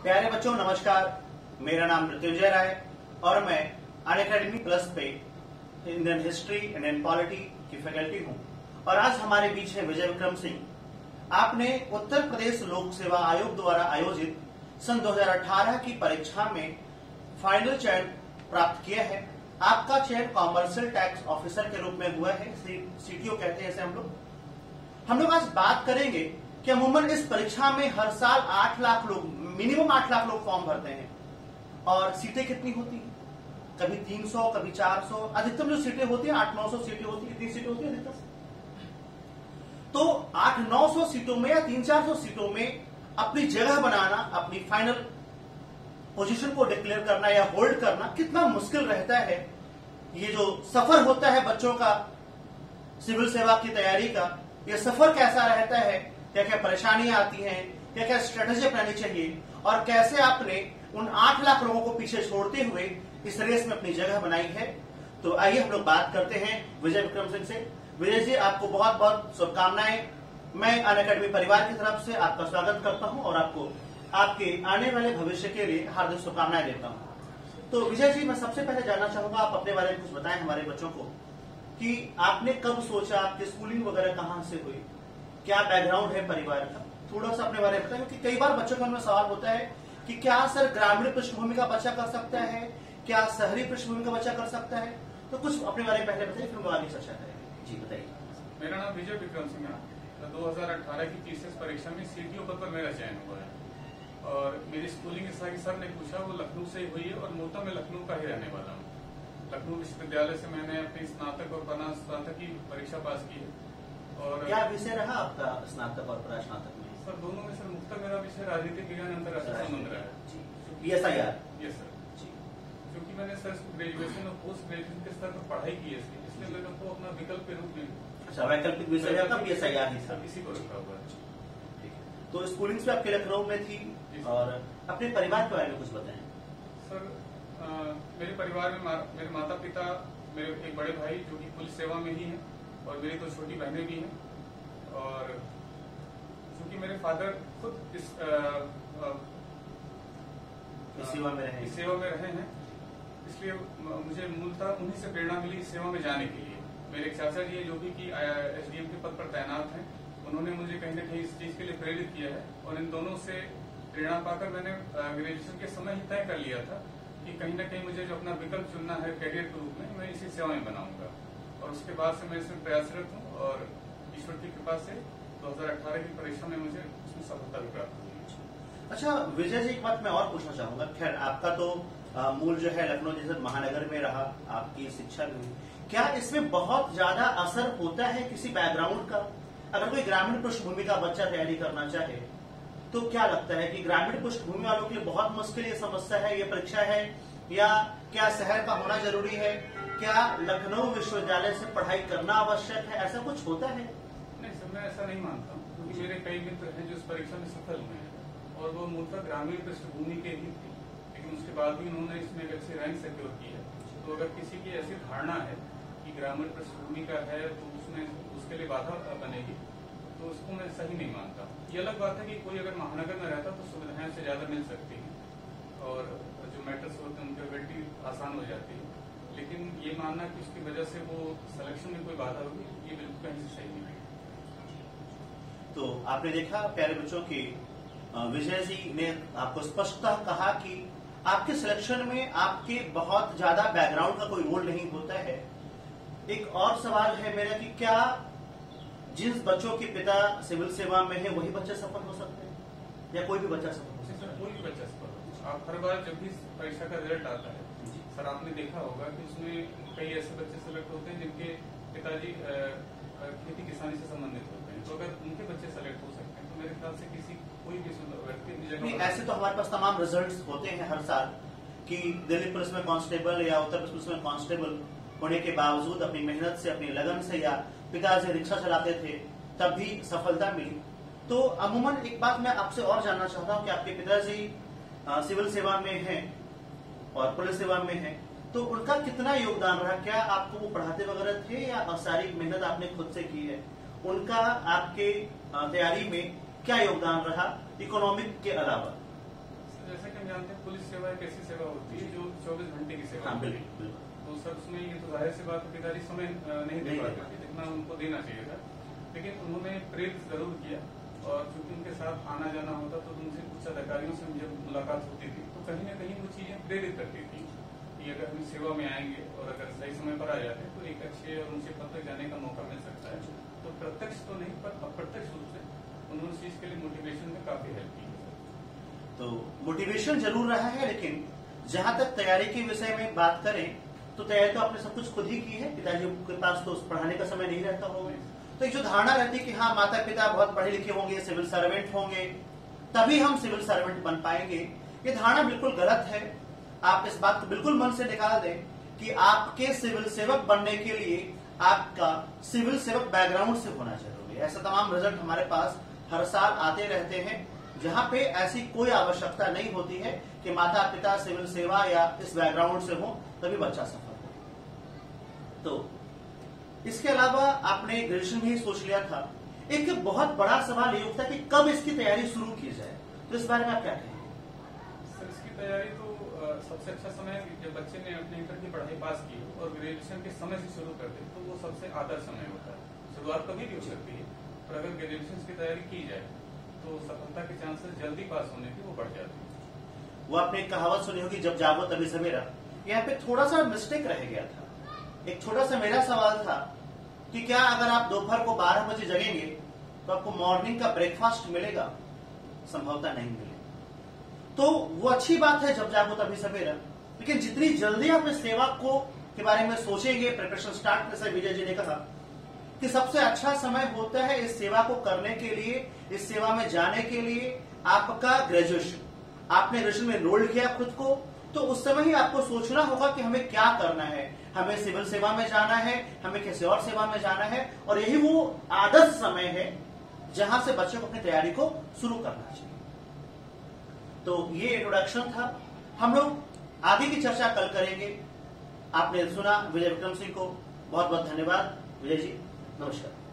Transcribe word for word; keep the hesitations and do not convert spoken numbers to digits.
प्यारे बच्चों नमस्कार, मेरा नाम मृत्युंजय राय और मैं अनअकैडमी प्लस पे इंडियन हिस्ट्री इंडियन पॉलिटी की फैकल्टी हूं। और आज हमारे बीच है विजय विक्रम सिंह। आपने उत्तर प्रदेश लोक सेवा आयोग द्वारा आयोजित सन दो हज़ार अठारह की परीक्षा में फाइनल चयन प्राप्त किया है। आपका चयन कॉमर्शियल टैक्स ऑफिसर के रूप में हुआ है, सीटीओ कहते हैं इसे हम लोग। हम लोग आज बात करेंगे कि अमूमन इस परीक्षा में हर साल आठ लाख लोग, मिनिमम आठ लाख लोग फॉर्म भरते हैं और सीटें कितनी होती हैं? कभी तीन सौ, कभी चार सौ, अधिकतम जो सीटें होती हैं आठ नौ सौ सीटें होती है। कितनी सीटें होती है अधिकतम? तो आठ नौ सौ सीटों में या तीन चार सौ सीटों में अपनी जगह बनाना, अपनी फाइनल पोजीशन को डिक्लेयर करना या होल्ड करना कितना मुश्किल रहता है। ये जो सफर होता है बच्चों का सिविल सेवा की तैयारी का, ये सफर कैसा रहता है, क्या क्या परेशानियां आती हैं, क्या क्या स्ट्रेटेजी अपनानी चाहिए और कैसे आपने उन आठ लाख लोगों को पीछे छोड़ते हुए इस रेस में अपनी जगह बनाई है। तो आइए हम लोग बात करते हैं विजय विक्रम सिंह से। विजय जी, आपको बहुत बहुत शुभकामनाएं। मैं अनअकैडमी परिवार की तरफ से आपका स्वागत करता हूं और आपको आपके आने वाले भविष्य के लिए हार्दिक शुभकामनाएं देता हूं। तो विजय जी, मैं सबसे पहले जानना चाहूंगा, आप अपने बारे में कुछ बताएं हमारे बच्चों को कि आपने कब सोचा, आपकी स्कूलिंग वगैरह कहां से हुई, क्या बैकग्राउंड है परिवार का, थोड़ा सा अपने बारे में बताएं। क्योंकि कई बार बच्चों का सवाल होता है कि क्या सर ग्रामीण पृष्ठभूमि का बच्चा कर सकता है, क्या शहरी पृष्ठभूमि का बच्चा कर सकता है? तो कुछ अपने बारे में पहले बताइए, फिर हम आगे चर्चा करेंगे। जी बताइए। मेरा नाम विजय विक्रम सिंह है। दो हज़ार अठारह की टीसीएस परीक्षा में सीटीओ पद पर मेरा चयन हुआ है और मेरी स्कूलिंग जैसा कि सर ने पूछा वो लखनऊ से ही हुई है और मूलतः मैं लखनऊ का ही रहने वाला हूँ। लखनऊ विश्वविद्यालय से मैंने अपनी स्नातक और स्नातक की परीक्षा पास की है। और क्या विषय रहा आपका स्नातक और परास्नातक में? सर दोनों में सर मुख्यतः मेरा विषय राजनीतिक विज्ञान अंतर्राष्ट्रीय संबंध रहा है। B S I R. Yes sir ji. क्योंकि मैंने सर ग्रेजुएशन और पोस्ट ग्रेजुएशन के स्तर पर पढ़ाई की है, इसलिए मैंने को अपना विकल्प के रूप में अच्छा वैकल्पिक विषय आपका बी एस आई आर ही था, इसी को रखा हुआ है। तो स्कूलिंग से आपके लखनऊ में थी और अपने परिवार के बारे में कुछ बताएं। सर आ, मेरे परिवार में मेरे माता पिता, मेरे एक बड़े भाई जो कि पुलिस सेवा में ही है और मेरी तो छोटी बहनें भी हैं। और क्योंकि मेरे फादर खुद इस आ, आ, इस सेवा में रहे इस सेवा में रहे हैं, इसलिए मुझे मूलतः उन्हीं से प्रेरणा मिली इस सेवा में जाने के लिए। मेरे एक चाचा जी है जो भी कि एसडीएम के पद पर तैनात हैं, उन्होंने मुझे कहीं न कहीं इस चीज के लिए प्रेरित किया है और इन दोनों से प्रेरणा पाकर मैंने ग्रेजुएशन के समय ही तय कर लिया था कि कहीं न कहीं मुझे जो अपना विकल्प चुनना है करियर के रूप में, मैं इसी सेवा में बनाऊंगा। और उसके बाद से मैं इसमें प्रयासरत हूँ और ईश्वर की कृपा से दो हज़ार अठारह की परीक्षा में मुझे उसमें सफलता भी प्राप्त हुई। अच्छा विजय जी, एक बात मैं और पूछना चाहूंगा। खैर आपका तो आ, मूल जो है लखनऊ जैसे महानगर में रहा, आपकी शिक्षा भी, क्या इसमें बहुत ज्यादा असर होता है किसी बैकग्राउंड का? अगर कोई ग्रामीण पृष्ठभूमि का बच्चा तैयारी करना चाहे तो क्या लगता है कि ग्रामीण पृष्ठभूमि वालों के लिए बहुत मुश्किल ये समस्या है, ये परीक्षा है, या क्या शहर का होना जरूरी है? क्या लखनऊ विश्वविद्यालय से पढ़ाई करना आवश्यक है? ऐसा कुछ होता है? नहीं सर, मैं ऐसा नहीं मानता हूँ, क्योंकि मेरे कई मित्र हैं जो इस परीक्षा में सफल हुए हैं और वो मूलतः ग्रामीण पृष्ठभूमि के ही थे, लेकिन उसके बाद भी उन्होंने इसमें एक अच्छी रैंक सिक्योर की है। तो अगर किसी की ऐसी धारणा है कि ग्रामीण पृष्ठभूमि का है तो उसमें उसके लिए बाधा बनेगी, तो उसको मैं सही नहीं मानता। ये अलग बात है कि कोई अगर महानगर में रहता तो सुविधाएं से ज्यादा मिल सकती हैं और जो मैटर्स होते हैं उनकी एबिलिटी आसान हो जाती है, लेकिन ये मानना कि उसकी वजह से वो सिलेक्शन में कोई बाधा होगी, ये बिल्कुल कहीं से सही नहीं है। तो आपने देखा प्यारे बच्चों की विजय जी ने आपको स्पष्टतः कहा कि आपके सिलेक्शन में आपके बहुत ज्यादा बैकग्राउंड का कोई रोल नहीं होता है। एक और सवाल है मेरा कि क्या जिन बच्चों के पिता सिविल सेवा में है वही बच्चे सफल हो सकते हैं या कोई भी बच्चा सफल हो सकता है? कोई भी बच्चा सफल हो। आप हर बार जब भी परीक्षा का रिजल्ट आता है सर, आपने देखा होगा कि उसमें कई ऐसे बच्चे सेलेक्ट होते हैं जिनके पिताजी खेती किसानी से संबंधित होते हैं, तो अगर उनके बच्चे सेलेक्ट हो सकते हैं तो मेरे ख्याल से किसी कोई भी व्यक्ति। ऐसे तो हमारे पास तमाम रिजल्ट्स होते हैं हर साल कि दिल्ली पुलिस में कांस्टेबल या उत्तर प्रदेश पुलिस में कांस्टेबल होने के बावजूद अपनी मेहनत से, अपनी लगन से, या पिताजी रिक्शा चलाते थे तब भी सफलता मिली। तो अमूमन एक बात मैं आपसे और जानना चाहता हूँ कि आपके पिताजी सिविल सेवा में हैं और पुलिस सेवा में हैं, तो उनका कितना योगदान रहा? क्या आपको वो पढ़ाते वगैरह थे या सारी मेहनत आपने खुद से की है? उनका आपके तैयारी में क्या योगदान रहा इकोनॉमिक के अलावा? जैसे कि हम जानते हैं पुलिस सेवा एक ऐसी सेवा होती है जो चौबीस घंटे की सेवा होती है, तो सर उसमें ये तो जाहिर सी बात है पिताजी समय नहीं दे पाते थे जितना उनको देना चाहिए था, लेकिन उन्होंने प्रेरित जरूर किया। और चूंकि उनके साथ आना जाना होता तो उनसे उच्च अधिकारियों से जब मुलाकात होती थी तो कहीं ना कहीं वो चीजें प्रेरित करती थी कि अगर हम सेवा में आएंगे और अगर सही समय पर आ जाते तो एक अच्छे और ऊंचे पद तक जाने का मौका मिल सकता है। तो प्रत्यक्ष तो नहीं पर अप्रत्यक्ष रूप से उन्होंने इस चीज के लिए मोटिवेशन में काफी हेल्प की है। तो मोटिवेशन जरूर रहा है, लेकिन जहां तक तैयारी के विषय में बात करें तो तैयारी तो आपने सब कुछ खुद ही की है, पिताजी के पास तो पढ़ाने का समय नहीं रहता होगा। तो एक जो धारणा रहती है कि हाँ माता पिता बहुत पढ़े लिखे होंगे, सिविल सर्वेंट होंगे, तभी हम सिविल सर्वेंट बन पाएंगे, ये धारणा बिल्कुल गलत है। आप इस बात को बिल्कुल मन से निकाल दें कि आपके सिविल सेवक बनने के लिए आपका सिविल सेवक बैकग्राउंड से होना जरूरी है। ऐसा तमाम रिजल्ट हमारे पास हर साल आते रहते हैं जहां पे ऐसी कोई आवश्यकता नहीं होती है कि माता पिता सिविल सेवा या इस बैकग्राउंड से हो तभी बच्चा सफल हो। तो इसके अलावा आपने ग्रेजुएशन भी सोच लिया था, एक बहुत बड़ा सवाल ये उठता कि कब इसकी तैयारी शुरू की जाए, तो इस बारे में आप क्या कहेंगे? सर इसकी तैयारी तो सबसे अच्छा समय जब बच्चे ने अपने इंटर की पढ़ाई पास की और ग्रेजुएशन के समय से शुरू कर दे तो वो सबसे आदर्श समय होता है। शुरुआत कभी भी हो सकती है, पर अगर ग्रेजुएशन की तैयारी की जाए तो सफलता के चांसेस जल्दी पास होने की वो बढ़ जाती है। वो आपने एक कहावत सुनी होगी, जब जागो तभी सवेरा। यहाँ पे थोड़ा सा मिस्टेक रह गया था। एक छोटा सा मेरा सवाल था कि क्या अगर आप दोपहर को बारह बजे जगेंगे तो आपको मॉर्निंग का ब्रेकफास्ट मिलेगा? संभवतः नहीं मिलेगा। तो वो अच्छी बात है जब जागो तभी सवेरा, लेकिन जितनी जल्दी आप इस सेवा को के बारे में सोचेंगे, प्रिपरेशन स्टार्ट जैसे विजय जी ने कहा कि सबसे अच्छा समय होता है इस सेवा को करने के लिए, इस सेवा में जाने के लिए आपका ग्रेजुएशन। आपने ग्रेजुएशन में एनरोल किया खुद को, तो उस समय ही आपको सोचना होगा कि हमें क्या करना है, हमें सिविल सेवा में जाना है, हमें किसी और सेवा में जाना है, और यही वो आदर्श समय है जहां से बच्चों को अपनी तैयारी को शुरू करना चाहिए। तो ये इंट्रोडक्शन था। हम लोग आगे की चर्चा कल करेंगे। आपने सुना विजय विक्रम सिंह को, बहुत बहुत धन्यवाद विजय जी, नमस्कार।